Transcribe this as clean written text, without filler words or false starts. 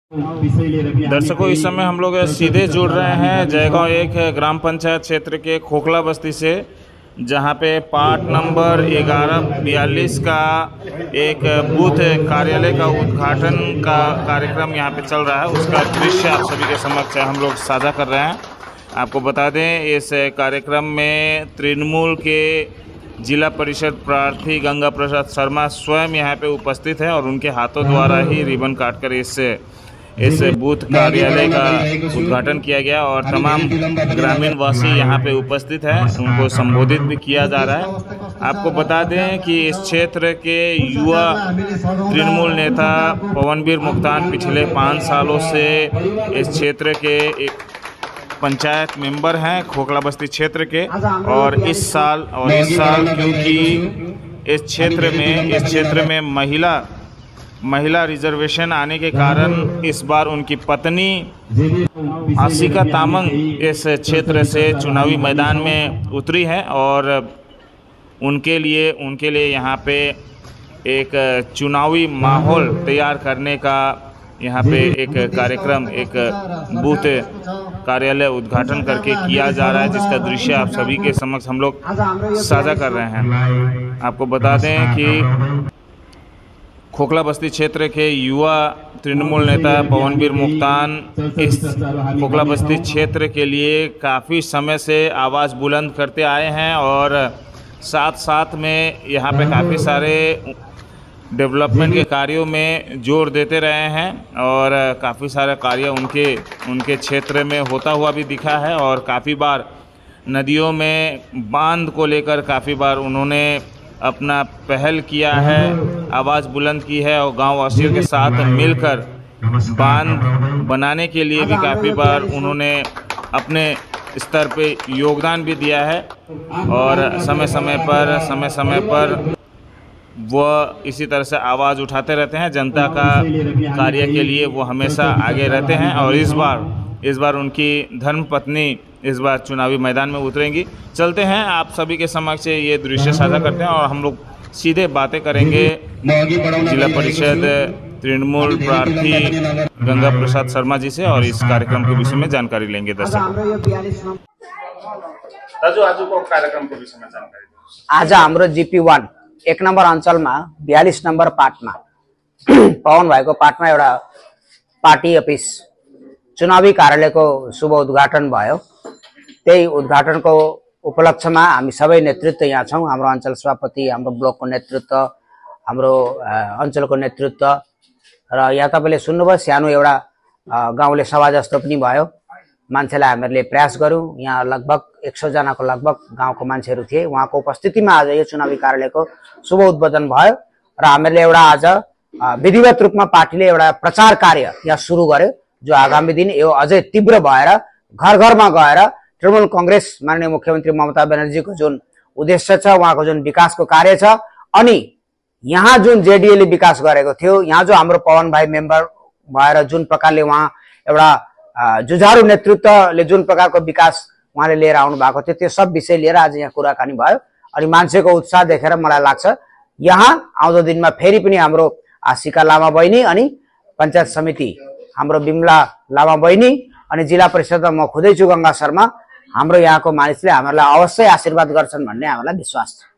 दर्शकों, इस समय हम लोग सीधे जुड़ रहे हैं जयगांव एक ग्राम पंचायत क्षेत्र के खोखला बस्ती से, जहां पे पार्ट नंबर 1142 का एक बूथ कार्यालय का उद्घाटन का कार्यक्रम यहां पे चल रहा है। उसका दृश्य आप सभी के समक्ष हम लोग साझा कर रहे हैं। आपको बता दें, इस कार्यक्रम में तृणमूल के जिला परिषद प्रार्थी गंगा प्रसाद शर्मा स्वयं यहाँ पे उपस्थित हैं और उनके हाथों द्वारा ही रिबन काटकर इस बूथ कार्यालय का उद्घाटन किया गया और तमाम ग्रामीण वासी यहाँ पे उपस्थित हैं, उनको संबोधित भी किया जा रहा है। आपको बता दें कि इस क्षेत्र के युवा तृणमूल नेता पवनवीर मुक्तान पिछले 5 सालों से इस क्षेत्र के एक पंचायत मेंबर हैं खोखला बस्ती क्षेत्र के, और इस साल क्योंकि इस क्षेत्र में महिला रिजर्वेशन आने के कारण इस बार उनकी पत्नी आशिका तामंग इस क्षेत्र से चुनावी मैदान में उतरी है और उनके लिए यहाँ पे एक चुनावी माहौल तैयार करने का यहाँ पे एक कार्यक्रम, एक बूथ कार्यालय उद्घाटन करके किया जा रहा है, जिसका दृश्य आप सभी के समक्ष हम लोग साझा कर रहे हैं। आपको बता दें कि खोखला बस्ती क्षेत्र के युवा तृणमूल नेता पवनवीर मुक्तान इस खोखला बस्ती क्षेत्र के लिए काफ़ी समय से आवाज़ बुलंद करते आए हैं और साथ में यहाँ पे काफ़ी सारे डेवलपमेंट के कार्यों में जोर देते रहे हैं और काफ़ी सारे कार्य उनके क्षेत्र में होता हुआ भी दिखा है। और काफ़ी बार नदियों में बांध को लेकर काफ़ी बार उन्होंने अपना पहल किया है, आवाज़ बुलंद की है और गाँव वासियों के साथ मिलकर बांध बनाने के लिए भी काफ़ी बार उन्होंने अपने स्तर पे योगदान भी दिया है और समय समय पर वह इसी तरह से आवाज़ उठाते रहते हैं। जनता का कार्य के लिए वो हमेशा आगे रहते हैं और इस बार उनकी धर्मपत्नी इस बार चुनावी मैदान में उतरेंगी। चलते हैं, आप सभी के समक्ष ये दृश्य साझा करते हैं और हम लोग सीधे बातें करेंगे जिला परिषद तृणमूल प्रार्थी गंगा प्रसाद शर्मा जी से और इस कार्यक्रम के विषय में जानकारी लेंगे। दर्शक आज को कार्यक्रम के विषय में जानकारी आज हाम्रो GP1 1 नंबर अंचल में 42 नंबर पार्टमा पवन भाई को पार्टमा एउटा पार्टी अफिस चुनावी कार्यालय को शुभ उद्घाटन भयो। त्यही उद्घाटन को उपलक्ष्य में हामी सबै नेतृत्व यहाँ छौं। हाम्रो अंचल सभापति, हाम्रो ब्लक को नेतृत्व, हाम्रो अंचल को नेतृत्व र यहाँ तपाईले सुन्नुभयो सानो एउटा गाउँले सभा जस्तो पनि भयो। मान्छेलाई हामीले प्रयास गर्यौं। यहाँ लगभग 100 जनाको लगभग गाउँको मान्छेहरू थिए। उहाँको उपस्थितिमा आज यो चुनावी कार्यालयको शुभ उद्घाटन भयो र हामीले एउटा आज विधिवत रूपमा पार्टीले एउटा प्रचार कार्य यहाँ सुरु गर्यो, जो आगामी दिन यो अझै तीव्र भएर घर घरमा गएर तृणमूल कांग्रेस माननीय मुख्यमन्त्री ममता ब्यानर्जीको जुन उद्देश्य छ, उहाँको जुन विकासको कार्य छ, अनि यहाँ जुन जेडीए ले विकास गरेको थियो, यहाँ जो हाम्रो पवन भाइ मेम्बर भएर जुन प्रकारले उहाँ एउटा जुझारु नेतृत्वले जुन प्रकारको विकास उहाँले लिएर आउनु भएको थियो, त्यो सब विषय लिएर आज यहाँ कुराकानी भयो। अनि मान्छेको उत्साह देखेर मलाई लाग्छ यहाँ आउँदो दिनमा फेरि पनि हाम्रो आशिका लामा बहिनी अनि पंचायत समिति हाम्रो बिमला लामा बहिनी अनि जिला परिषदमा म खुदै छु गंगा शर्मा, हाम्रो यहाँको मानिसले हामीलाई अवश्य आशीर्वाद गर्छन् भन्ने हामीलाई विश्वास छ।